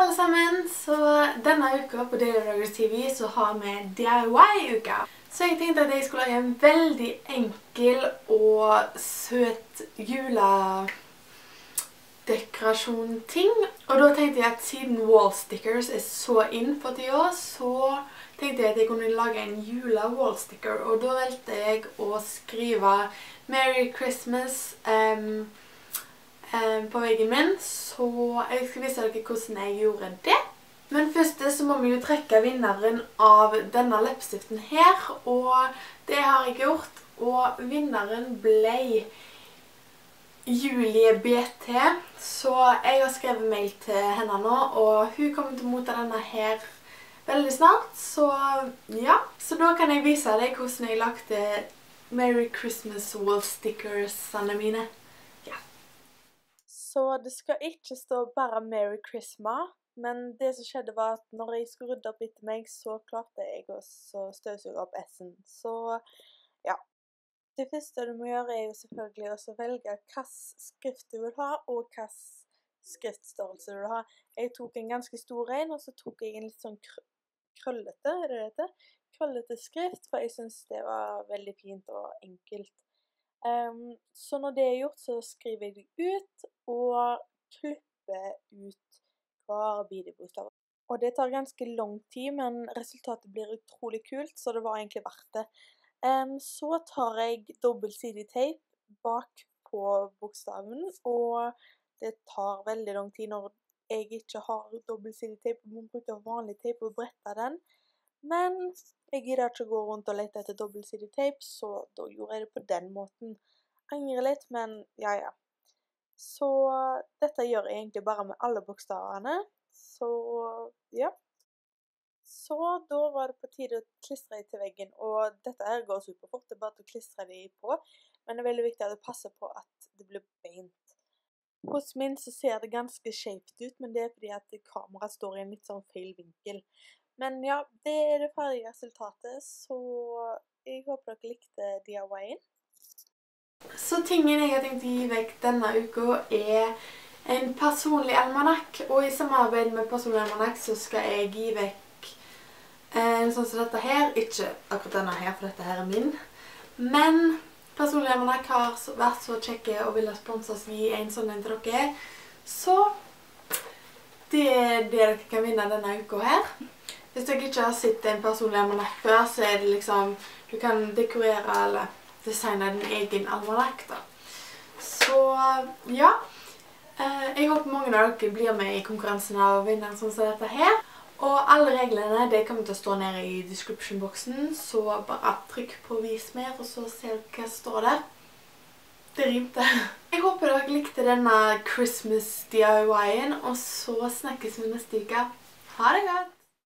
alle sammen! Så denne uka på Daily Vloggers TV så har vi DIY-uka. Så jeg tenkte at jeg skulle lage en veldig enkel og søt juledekorasjon-ting. Og da tenkte jeg at siden wallstickers er så inn for tida, så tenkte jeg at jeg kunne lage en jule-wallsticker. Og da valgte jeg å skrive Merry Christmas på veggen min, så jeg skal vise dere hvordan jeg gjorde det. Men først så må vi jo trekke vinneren av denne leppestiften her, og det har jeg gjort, og vinneren ble Julie BT, så jeg har skrevet mail til henne nå, og hun kommer til å motta denne her veldig snart, så ja. Så da kan jeg vise deg hvordan jeg lagde Merry Christmas wallstickersene mine. Så det skal ikke stå bare Merry Christmas, men det som skjedde var at når jeg skulle rydde opp etter meg, så klarte jeg også støvsuge opp S-en. Så ja, det første du må gjøre er jo selvfølgelig også velge hvilken skrift du vil ha, og hvilken skriftstørrelse du vil ha. Jeg tok en ganske stor en, og så tok jeg en litt sånn krøllete, er det det heter? Krøllete skrift, for jeg synes det var veldig fint og enkelt. Så når det er gjort, så skriver jeg det ut og klipper ut hver bidebokstav. Og det tar ganske lang tid, men resultatet blir utrolig kult, så det var egentlig verdt det. Så tar jeg dobbeltsidig teip bak på bokstaven, og det tar veldig lang tid når jeg ikke har dobbeltsidig teip. Jeg må bruke vanlig teip og brette den. Men jeg gidder ikke å gå rundt og lete etter dobbeltsidig teip, så da gjorde jeg det på den måten. Angrer litt, men ja. Så dette gjør jeg egentlig bare med alle bokstavene. Så ja. Så da var det på tide å klistre det til veggen, og dette her går superfort, det er bare å klistre det på. Men det er veldig viktig at du passer på at det blir beint. Hos min så ser det ganske skjevt ut, men det er fordi at kameraet står i en litt sånn feil vinkel. Men ja, det er det ferdige resultatet, så jeg håper dere likte DIY-en. Så tingen jeg har tenkt å gi vekk denne uka er en personlig almanakk, og i samarbeid med personlig almanakk så skal jeg gi vekk en sånn som dette her, ikke akkurat denne her, for dette her er min, men personlig almanakk har vært så kjekke og vil sponse oss gi en sånn en til dere, så det er det dere kan vinne denne uka her. Hvis dere ikke har sett en personlig almanakk før, så er det liksom, du kan dekorere eller designe din egen almanakk da. Så ja, jeg håper mange av dere blir med i konkurransen av å vinne en sånn som dette her. Og alle reglene, det kommer til å stå nede i description-boksen, så bare trykk på vis mer, og så ser dere hva står der. Det rimte. Jeg håper dere likte denne Christmas DIY-en, og så snakkes vi neste uke. Ha det godt!